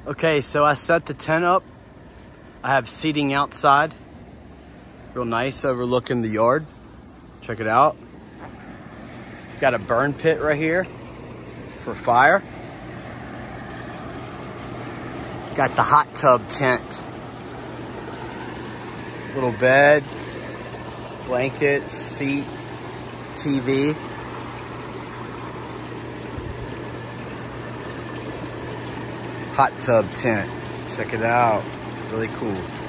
Okay, so I set the tent up. I have seating outside. Real nice, overlooking the yard. Check it out. Got a burn pit right here for fire. Got the hot tub tent. Little bed, blankets, seat, TV. Hot tub tent. Check it out. Really cool.